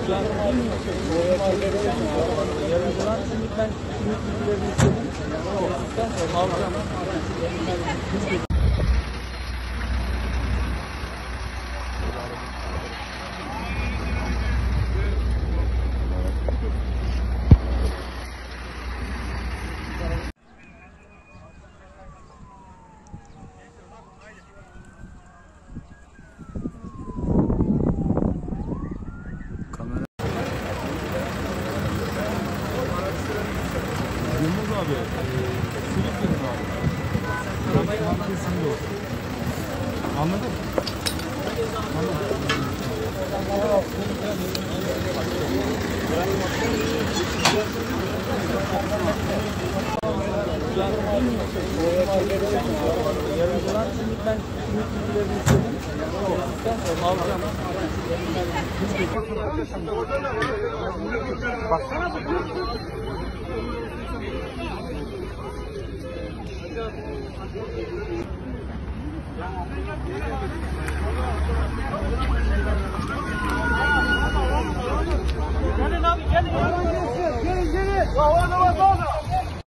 Yarın şimdi ben bilgilerini istedim. Alacağım. Yılmaz abi, Silifke'nin abi. Markasında olsun. Anladın mı? Yarın şimdi ben bilgilerini istedim. Alacağım. Baksana.